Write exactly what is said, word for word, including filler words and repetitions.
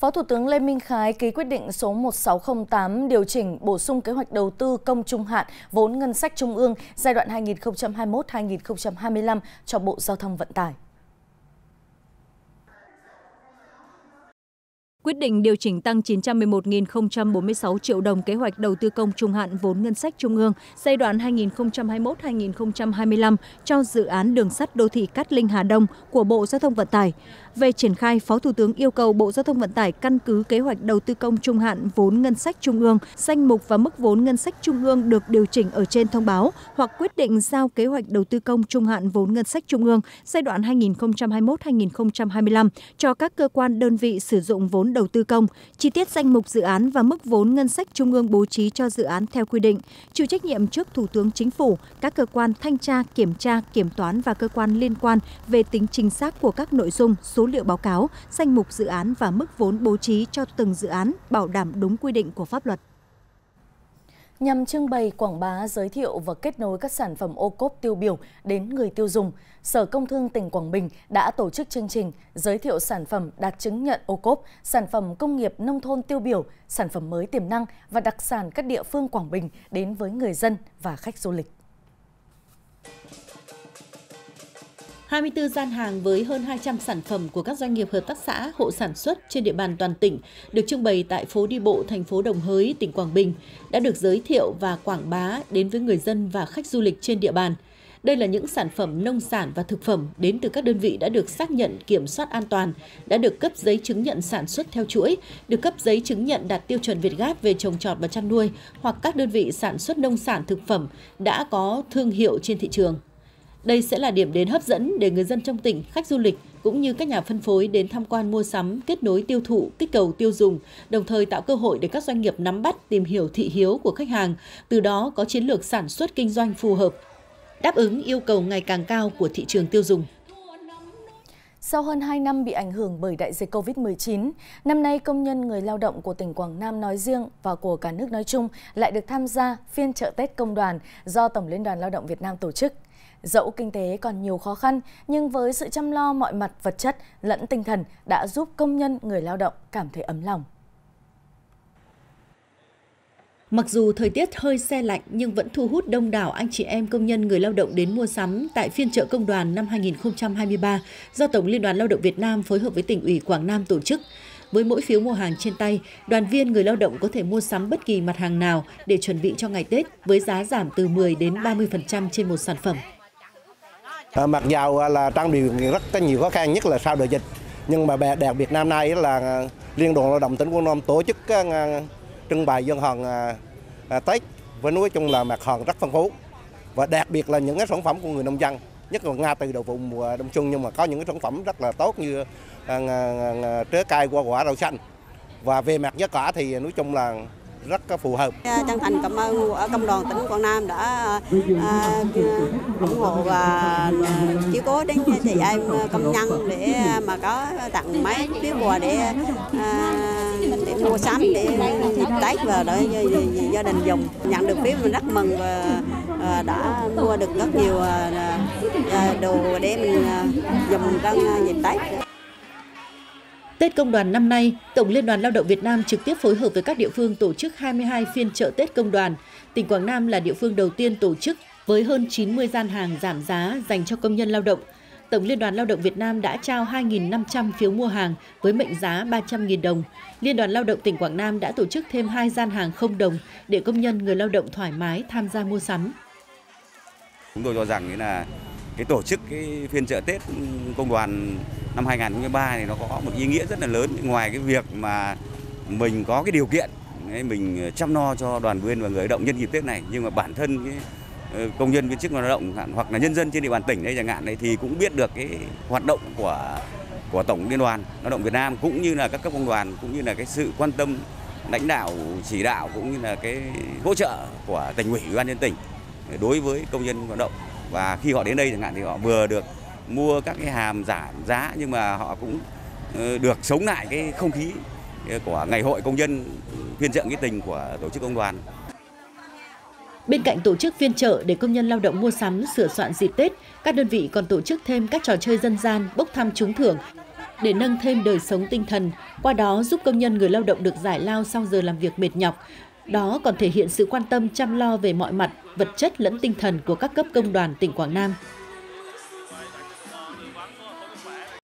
Phó Thủ tướng Lê Minh Khái ký quyết định số một nghìn sáu trăm linh tám điều chỉnh bổ sung kế hoạch đầu tư công trung hạn vốn ngân sách trung ương giai đoạn hai nghìn không trăm hai mươi mốt đến hai nghìn không trăm hai mươi lăm cho Bộ Giao thông Vận tải. Quyết định điều chỉnh tăng chín trăm mười một nghìn không trăm bốn mươi sáu triệu đồng kế hoạch đầu tư công trung hạn vốn ngân sách trung ương giai đoạn hai nghìn không trăm hai mươi mốt đến hai nghìn không trăm hai mươi lăm cho dự án đường sắt đô thị Cát Linh - Hà Đông của Bộ Giao thông Vận tải. Về triển khai, Phó Thủ tướng yêu cầu Bộ Giao thông Vận tải căn cứ kế hoạch đầu tư công trung hạn vốn ngân sách trung ương, danh mục và mức vốn ngân sách trung ương được điều chỉnh ở trên thông báo hoặc quyết định giao kế hoạch đầu tư công trung hạn vốn ngân sách trung ương giai đoạn hai nghìn không trăm hai mươi mốt đến hai nghìn không trăm hai mươi lăm cho các cơ quan đơn vị sử dụng vốn đầu tư công, chi tiết danh mục dự án và mức vốn ngân sách trung ương bố trí cho dự án theo quy định, chịu trách nhiệm trước Thủ tướng Chính phủ, các cơ quan thanh tra, kiểm tra, kiểm toán và cơ quan liên quan về tính chính xác của các nội dung, số liệu báo cáo, danh mục dự án và mức vốn bố trí cho từng dự án, bảo đảm đúng quy định của pháp luật. Nhằm trưng bày, quảng bá, giới thiệu và kết nối các sản phẩm ô cốp tiêu biểu đến người tiêu dùng, Sở Công Thương tỉnh Quảng Bình đã tổ chức chương trình giới thiệu sản phẩm đạt chứng nhận ô cốp, sản phẩm công nghiệp nông thôn tiêu biểu, sản phẩm mới tiềm năng và đặc sản các địa phương Quảng Bình đến với người dân và khách du lịch. hai mươi tư gian hàng với hơn hai trăm sản phẩm của các doanh nghiệp hợp tác xã, hộ sản xuất trên địa bàn toàn tỉnh được trưng bày tại phố đi bộ thành phố Đồng Hới, tỉnh Quảng Bình đã được giới thiệu và quảng bá đến với người dân và khách du lịch trên địa bàn. Đây là những sản phẩm nông sản và thực phẩm đến từ các đơn vị đã được xác nhận kiểm soát an toàn, đã được cấp giấy chứng nhận sản xuất theo chuỗi, được cấp giấy chứng nhận đạt tiêu chuẩn Việt Gáp về trồng trọt và chăn nuôi, hoặc các đơn vị sản xuất nông sản thực phẩm đã có thương hiệu trên thị trường. Đây sẽ là điểm đến hấp dẫn để người dân trong tỉnh, khách du lịch cũng như các nhà phân phối đến tham quan mua sắm, kết nối tiêu thụ, kích cầu tiêu dùng, đồng thời tạo cơ hội để các doanh nghiệp nắm bắt, tìm hiểu thị hiếu của khách hàng, từ đó có chiến lược sản xuất kinh doanh phù hợp, đáp ứng yêu cầu ngày càng cao của thị trường tiêu dùng. Sau hơn hai năm bị ảnh hưởng bởi đại dịch Covid mười chín, năm nay công nhân người lao động của tỉnh Quảng Nam nói riêng và của cả nước nói chung lại được tham gia phiên chợ Tết Công đoàn do Tổng Liên đoàn Lao động Việt Nam tổ chức. Dẫu kinh tế còn nhiều khó khăn, nhưng với sự chăm lo mọi mặt vật chất lẫn tinh thần đã giúp công nhân người lao động cảm thấy ấm lòng. Mặc dù thời tiết hơi se lạnh nhưng vẫn thu hút đông đảo anh chị em công nhân người lao động đến mua sắm tại phiên chợ Công đoàn năm hai nghìn không trăm hai mươi ba do Tổng Liên đoàn Lao động Việt Nam phối hợp với tỉnh ủy Quảng Nam tổ chức. Với mỗi phiếu mua hàng trên tay, đoàn viên người lao động có thể mua sắm bất kỳ mặt hàng nào để chuẩn bị cho ngày Tết với giá giảm từ mười đến ba mươi phần trăm trên một sản phẩm. À, mặc dù là trong điều kiện rất có nhiều khó khăn, nhất là sau đại dịch, nhưng mà đặc biệt năm nay là Liên đoàn Lao động tỉnh Quảng Nam tổ chức trưng bày gian hàng à, Tết với nói chung là mặt hàng rất phong phú và đặc biệt là những cái sản phẩm của người nông dân, nhất là ngay từ đầu vụ mùa đông xuân, nhưng mà có những cái sản phẩm rất là tốt như à, à, trái cây, hoa quả, rau xanh, và về mặt giá cả thì nói chung là rất phù hợp. Chân thành cảm ơn Công đoàn tỉnh Quảng Nam đã à, ủng hộ và chiếu cố đến chị em công nhân để mà có tặng mấy phiếu quà để, à, để mua sắm để dịp Tết và để gia đình dùng. Nhận được phiếu mình rất mừng và à, đã mua được rất nhiều à, đồ để mình dùng trong dịp Tết. Tết Công đoàn năm nay, Tổng Liên đoàn Lao động Việt Nam trực tiếp phối hợp với các địa phương tổ chức hai mươi hai phiên chợ Tết Công đoàn. Tỉnh Quảng Nam là địa phương đầu tiên tổ chức với hơn chín mươi gian hàng giảm giá dành cho công nhân lao động. Tổng Liên đoàn Lao động Việt Nam đã trao hai nghìn năm trăm phiếu mua hàng với mệnh giá ba trăm nghìn đồng. Liên đoàn Lao động tỉnh Quảng Nam đã tổ chức thêm hai gian hàng không đồng để công nhân người lao động thoải mái tham gia mua sắm. Chúng tôi cho rằng là cái tổ chức cái phiên chợ Tết Công đoàn năm hai nghìn không trăm hai mươi ba thì nó có một ý nghĩa rất là lớn. Ngoài cái việc mà mình có cái điều kiện mình chăm lo cho đoàn viên và người lao động nhân dịp Tết này, nhưng mà bản thân cái công nhân viên chức lao động hoặc là nhân dân trên địa bàn tỉnh đây chẳng hạn này thì cũng biết được cái hoạt động của của Tổng Liên đoàn Lao động Việt Nam cũng như là các cấp công đoàn, cũng như là cái sự quan tâm lãnh đạo chỉ đạo cũng như là cái hỗ trợ của tỉnh ủy, ủy ban nhân tỉnh đối với công nhân lao động. Và khi họ đến đây chẳng hạn thì họ vừa được mua các cái hàm giảm giá, nhưng mà họ cũng được sống lại cái không khí của ngày hội công nhân phiên chợ nghĩa tình của tổ chức công đoàn. Bên cạnh tổ chức phiên chợ để công nhân lao động mua sắm, sửa soạn dịp Tết, các đơn vị còn tổ chức thêm các trò chơi dân gian, bốc thăm trúng thưởng, để nâng thêm đời sống tinh thần, qua đó giúp công nhân người lao động được giải lao sau giờ làm việc mệt nhọc. Đó còn thể hiện sự quan tâm chăm lo về mọi mặt, vật chất lẫn tinh thần của các cấp công đoàn tỉnh Quảng Nam.